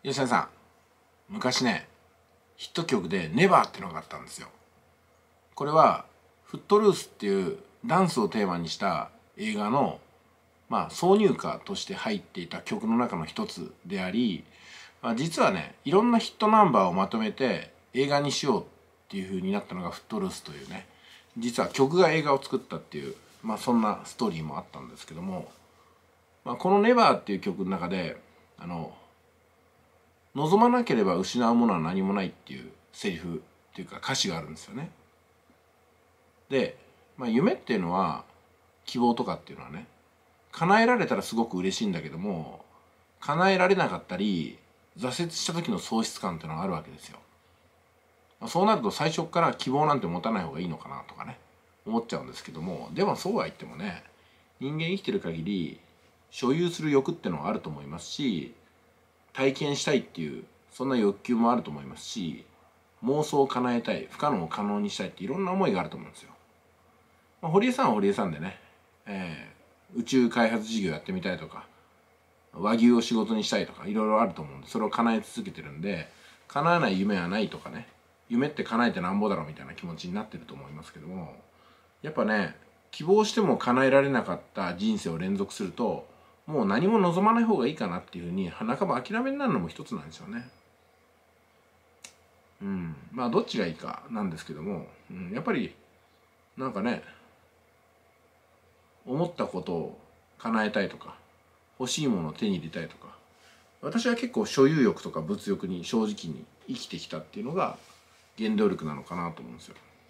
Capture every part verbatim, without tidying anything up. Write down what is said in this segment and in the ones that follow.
吉田さん、昔ね、ヒット曲で「ネバー」ってのがあったんですよ。これはフットルースっていうダンスをテーマにした映画の、まあ、挿入歌として入っていた曲の中の一つであり、まあ、実はね、いろんなヒットナンバーをまとめて映画にしようっていう風になったのがフットルースというね、実は曲が映画を作ったっていう、まあ、そんなストーリーもあったんですけども、まあ、この「ネバー」っていう曲の中であの望まなければ失うものは何もないっていうセリフっていうか歌詞があるんですよね。で、まあ、夢っていうのは希望とかっていうのはね、叶えられたらすごく嬉しいんだけども、叶えられなかったり挫折した時の喪失感っていうのがあるわけですよ。そうなると最初から希望なんて持たない方がいいのかなとかね、思っちゃうんですけども、でもそうは言ってもね、人間生きてる限り所有する欲ってのはあると思いますし、体験したいっていうそんな欲求もあると思いますし、妄想を叶えたい、不可能を可能にしたいっていろんな思いがあると思うんですよ。まあ、堀江さんは堀江さんでね、えー、宇宙開発事業やってみたいとか、和牛を仕事にしたいとかいろいろあると思うんで、それを叶え続けてるんで、叶わない夢はないとかね、夢って叶えてなんぼだろうみたいな気持ちになってると思いますけども、やっぱね、希望しても叶えられなかった人生を連続すると、もう何も望まない方がいいかなっていうふうに半ば諦めになるのも一つなんですよね。うん、まあどっちがいいかなんですけども、うん、やっぱりなんかね、思ったことを叶えたいとか、欲しいものを手に入れたいとか、私は結構所有欲とか物欲に正直に生きてきたっていうのが原動力なのかなと思うんですよ。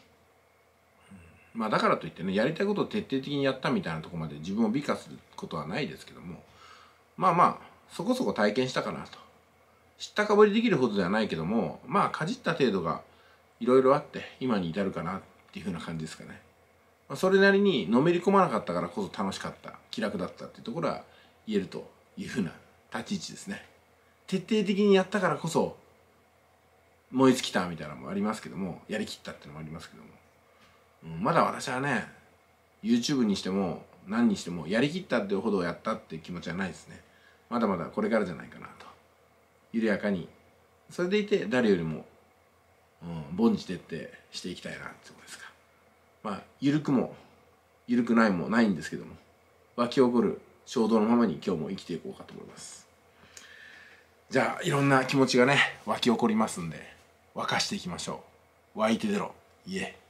まあだからといってね、やりたいことを徹底的にやったみたいなところまで自分を美化することはないですけども、まあまあそこそこ体験したかなと。知ったかぶりできるほどではないけども、まあかじった程度がいろいろあって今に至るかなっていうふうな感じですかね。まあ、それなりにのめり込まなかったからこそ楽しかった、気楽だったっていうところは言えるというふうな立ち位置ですね。徹底的にやったからこそ燃え尽きたみたいなのもありますけども、やりきったっていうのもありますけども、うん、まだ私はね、 YouTube にしても何にしてもやりきったっていうほどやったっていう気持ちはないですね。まだまだこれからじゃないかなと。緩やかに、それでいて誰よりも、うん、凡事徹底していきたいなってことですか。まあ緩くも緩くないもないんですけども、湧き起こる衝動のままに今日も生きていこうかと思います。じゃあいろんな気持ちがね湧き起こりますんで、沸かしていきましょう。湧いて出ろ、いえ。